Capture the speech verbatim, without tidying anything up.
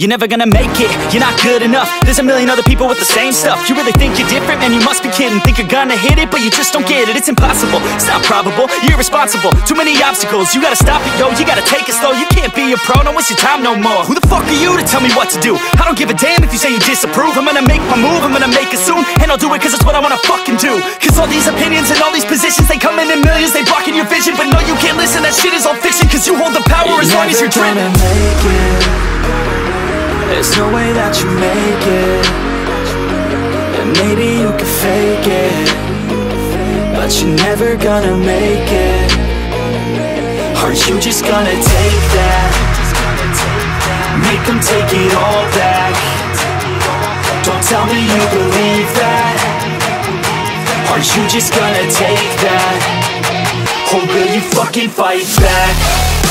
You're never gonna make it, you're not good enough. There's a million other people with the same stuff. You really think you're different? Man, you must be kidding. Think you're gonna hit it, but you just don't get it. It's impossible, it's not probable, you're irresponsible. Too many obstacles, you gotta stop it, yo. You gotta take it slow, you can't be a pro. Don't waste your time no more. Who the fuck are you to tell me what to do? I don't give a damn if you say you disapprove. I'm gonna make my move, I'm gonna make it soon. And I'll do it cause it's what I wanna fucking do. Cause all these opinions and all these positions, they come in in millions, they blocking your vision. But no, you can't listen, that shit is all fiction. Cause you hold the power you're as long as you're dreaming. Make it. There's no way that you make it. And maybe you can fake it, but you're never gonna make it. Are you just gonna take that? Make them take it all back. Don't tell me you believe that. Are you just gonna take that? Or will you fucking fight back?